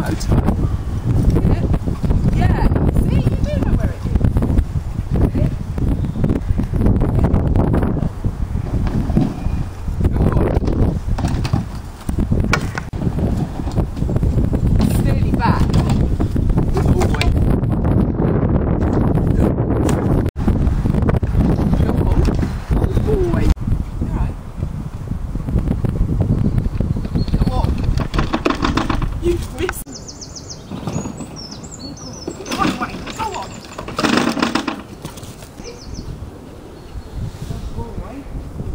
road. Yeah. See, you do know where it is. Steady back. Good boy. Good boy. Alright. Come on. You've missed. Go on, Wayne. Go on. Good boy.